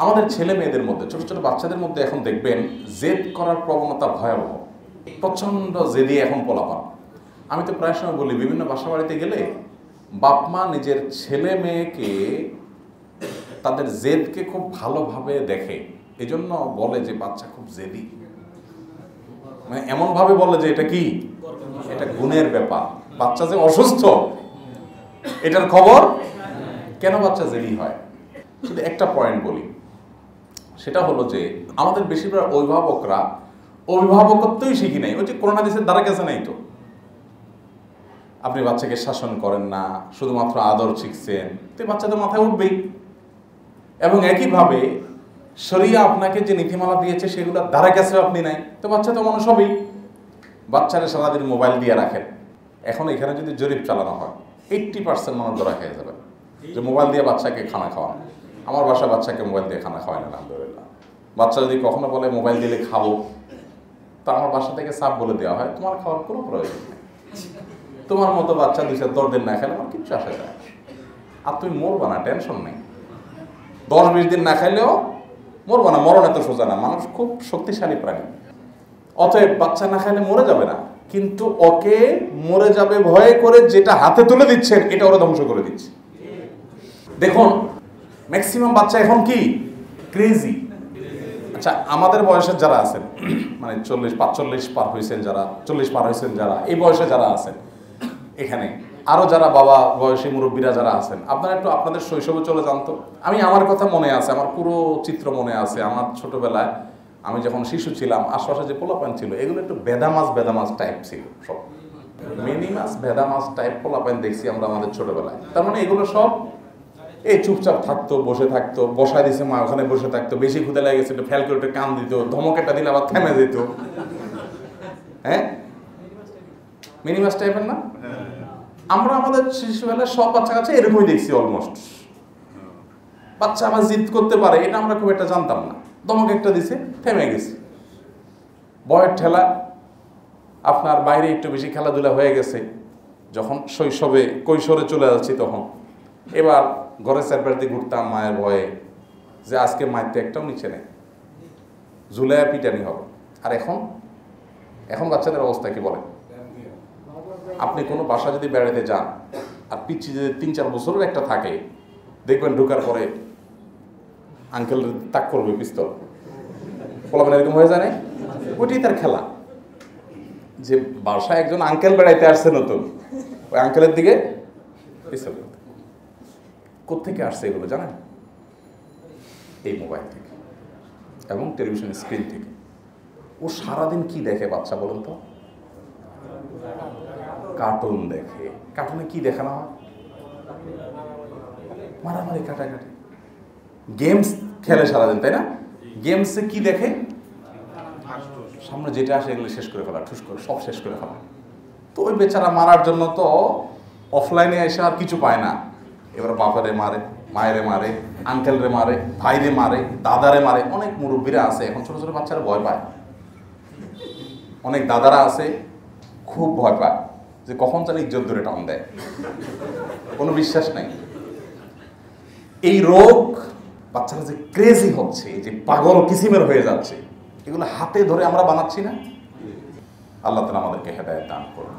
আমাদের ছেলে মেয়েদের মধ্যে, ছোট ছোট বাচ্চাদের মধ্যে এখন দেখবেন জেদ করার প্রবণতা ভয়াবহ, প্রচণ্ড জেদি এখন পোলাপান। আমি তো প্রায় সময় বলি, বিভিন্ন বাসা বাড়িতে গেলে বাপ মা নিজের ছেলে মেয়েকে তাদের জেদকে খুব ভালোভাবে দেখে, এজন্য বলে যে বাচ্চা খুব জেদি, মানে এমনভাবে বলে যে এটা কি, এটা গুণের ব্যাপার, বাচ্চা যে অসুস্থ এটার খবর। কেন বাচ্চা জেদি হয়? শুধু একটা পয়েন্ট বলি, সেটা হলো যে আমাদের বেশিরভাগ অভিভাবকরা অভিভাবকত্বই শিখি নাই, ওই যে করোনা দেশের দ্বারা গেছে নাই তো। আপনি বাচ্চাকে শাসন করেন না, শুধুমাত্র আদর শিখছেন, তো বাচ্চাদের মাথায় উঠবেই। এবং একইভাবে শরিয়া আপনাকে যে নীতিমালা দিয়েছে সেগুলো দ্বারা গেছে আপনি নাই, তো বাচ্চা তো মানুষ হবেই। বাচ্চারা সারাদিন মোবাইল দিয়ে রাখেন। এখন এখানে যদি জরিপ চালানো হয় 80% মানুষ ধরা খেয়ে যাবে যে মোবাইল দিয়ে বাচ্চাকে খানা খাওয়ান। আমার বাসা বাচ্চাকে মোবাইল দিয়ে খানা খাওয়ায় না, আলহামদুলিল্লাহ। বাচ্চা যদি কখনো বলে মোবাইল দিলে খাবো, তো আমার বাসা থেকে সাপ বলে দেওয়া হয়, তোমার খাওয়ার কোনো প্রয়োজন নেই, তোমার মতো বাচ্চা 2-4 দিন না খেলে আমার কিচ্ছু আসে যায়, আর তুমি মরবা না, টেনশন নেই। 10-20 দিন না খাইলেও মরবা না, মরণ এত সোজা না, মানুষ খুব শক্তিশালী প্রাণী। অতএব বাচ্চা না খাইলে মরে যাবে না, কিন্তু ওকে মরে যাবে ভয়ে করে যেটা হাতে তুলে দিচ্ছেন এটা ওরা ধ্বংস করে দিচ্ছে। দেখুন ম্যাক্সিমাম বাচ্চা এখন কি ক্রেজি। আচ্ছা, আমাদের বয়সের যারা আছেন, মানে 40-45 পার হয়েছেন যারা, 40 পার হয়েছেন যারা, এই বয়সে যারা আছেন এখানে, আরো যারা বাবা বয়সী মুরব্বীরা যারা আছেন, আপনারা একটু আপনাদের শৈশবে চলে যান তো। আমি আমার কথা মনে আছে, আমার পুরো চিত্র মনে আছে। আমার ছোটবেলায় আমি যখন শিশু ছিলাম, আশপাশে যে পোলাপান ছিল এগুলো একটু বেদামাজ টাইপ ছিল, সব মিনি মাছ বেদামাজ টাইপ পোলাপান দেখছি আমরা আমাদের ছোটবেলায়। তার মানে এগুলো সব এই চুপচাপ থাকতো, বসে থাকতো, বসায় দিছে মা, ওখানে বসে থাকতো, বেশি ক্ষুদে লেগে গেছে ফেল করে কান দিত, ধমকেটা দিলে আবার থেমে যেত। হ্যাঁ, মিনি মাছ টাইপের না? আমরা আমাদের শিশুবেলায় সব বাচ্চা কাছে এরকমই দেখছি অলমোস্ট। বাচ্চা আবার জিদ করতে পারে এটা আমরা খুব একটা জানতাম না, ধমক একটা দিছে থেমে গেছে। বয়ের ঠেলা, আপনার বাইরে একটু বেশি খেলাধুলা হয়ে গেছে, যখন শৈশবে কৈশোরে চলে যাচ্ছি তখন এবার ঘরে চারপাশে ঘুরতাম মায়ের ভয়ে, যে আজকে মায়ের তো একটাও নিচে নেই, ঝুলাইয়া পিটানি হবে। আর এখন বাচ্চাদের অবস্থা কি বলে? আপনি কোনো বাসা যদি বেড়াতে যান আর পিচ্ছি যদি 3-4 বছরের একটা থাকে, দেখবেন ঢোকার পরে আঙ্কেল তাক করবে পিস্তল, পোলাপান এরকম হয়ে যায় না? ওইটাই তার খেলা, যে বাসায় একজন আঙ্কেল বেড়াইতে আসছে নতুন, ওই আঙ্কেলের দিকে পিস্তল। কোত্থেকে আসছে এগুলো জানেন? এই মোবাইল থেকে এবং টেলিভিশন স্ক্রিন থেকে। ও সারাদিন কি দেখে বাচ্চা বলুন তো? কার্টুন দেখে। কার্টুনে কি দেখানো হয়? মারামারি, কাটাকাটি। গেমস খেলে সারাদিন, তাই না? গেমসে কি দেখে? সামনে যেটা আসে এগুলো শেষ করে ফেলা, ঠুস করে সব শেষ করে ফেলা। তো ওই বেচারা মারার জন্য তো অফলাইনে এসে আর কিছু পায় না, এবার বাপারে মারে, মায়েরে মারে, আঙ্কেলরে মারে, ভাইরে মারে, দাদারে মারে। অনেক মুরব্বীরা আছে এখন, ছোট ছোট বাচ্চারা ভয় পায়। অনেক দাদারা আছে খুব ভয় পায় যে কখন যেন ইজ্জত ধরে টান দেয়, কোনো বিশ্বাস নাই। এই রোগ, বাচ্চারা যে ক্রেজি হচ্ছে, যে পাগল কিসিমের হয়ে যাচ্ছে, এগুলো হাতে ধরে আমরা বানাচ্ছি না? আল্লাহ তাআলা আমাদেরকে হেদায়েত দান করুন।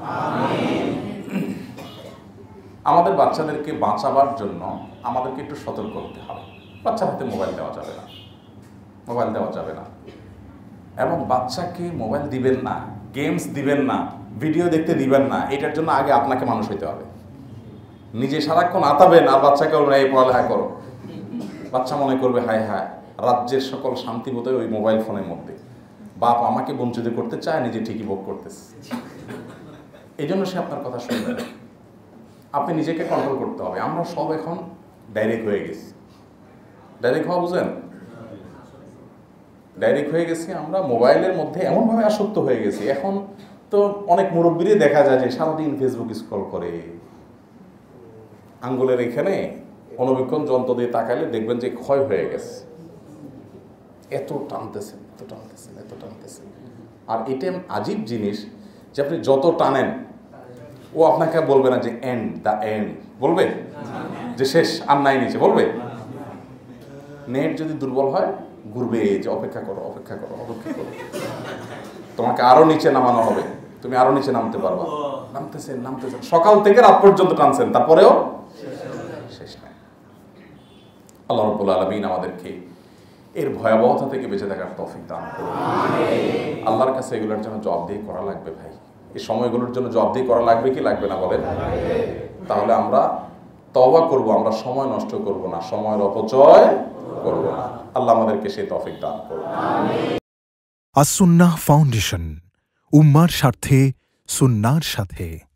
আমাদের বাচ্চাদেরকে বাঁচাবার জন্য আমাদেরকে একটু সতর্ক হতে হবে। বাচ্চার হাতে মোবাইল দেওয়া যাবে না, মোবাইল দেওয়া যাবে না। এবং বাচ্চাকে মোবাইল দিবেন না, গেমস দিবেন না, ভিডিও দেখতে দিবেন না। এটার জন্য আগে আপনাকে মানুষ হইতে হবে। নিজে সারাক্ষণ আতাবেন আর বাচ্চাকে বলবেন এই পড়ালেখা করো, বাচ্চা মনে করবে হায় হায়, রাজ্যের সকল শান্তি বোধহয় ওই মোবাইল ফোনের মধ্যে। বাপ আমাকে বঞ্চিত করতে চায়, নিজে ঠিকই ভোগ করতেছে। এই জন্য সে আপনার কথা শুনবে না। আপনি নিজেকে কন্ট্রোল করতে হবে। আমরা সব এখন ডাইরেক্ট হয়ে গেছি। ডাইরেক্ট হওয়া বুঝেন? ডাইরেক্ট হয়ে গেছি আমরা, মোবাইলের মধ্যে এমনভাবে আসক্ত হয়ে গেছি। এখন তো অনেক মুরব্বীরই দেখা যায় যে সারাদিন ফেসবুক স্ক্রল করে, আঙ্গুলের এখানে অণুবীক্ষণ যন্ত্র দিয়ে তাকাইলে দেখবেন যে ক্ষয় হয়ে গেছে। এত টানতেছেন, এত টানতেছেন, এত টানতেছেন। আর এটা আজীব জিনিস যে আপনি যত টানেন ও আপনাকে বলবে না যে এন্ড, দ্য এন্ড বলবে, যে শেষ আর নাই নিচে বলবে। নেট যদি দুর্বল হয় ঘুরবে, যে অপেক্ষা করো অপেক্ষা করো অপেক্ষা করো, তোমাকে আরো নিচে নামানো হবে, তুমি আরো নিচে নামতে পারবা। নামতেছেন নামতেছেন, সকাল থেকে রাত পর্যন্ত টানছেন, তারপরেও শেষ নাই। আল্লাহ রাব্বুল আলামিন আমাদেরকে এর ভয়াবহতা থেকে বেঁচে থাকার তৌফিক দান করুন। আল্লাহর কাছে এগুলোর জন্য জবাবদিহি করা লাগবে ভাই, এই সময়গুলোর জন্য জবাবদিহি করা লাগবে কি লাগবে না বলেন? তাহলে আমরা তওবা করব, আমরা সময় নষ্ট করব না, সময়ের অপচয় করব না। আল্লাহ আমাদেরকে সেই তৌফিক দান করুন। আস-সুন্নাহ ফাউন্ডেশন, উম্মার স্বার্থে সুন্নাহর সাথে।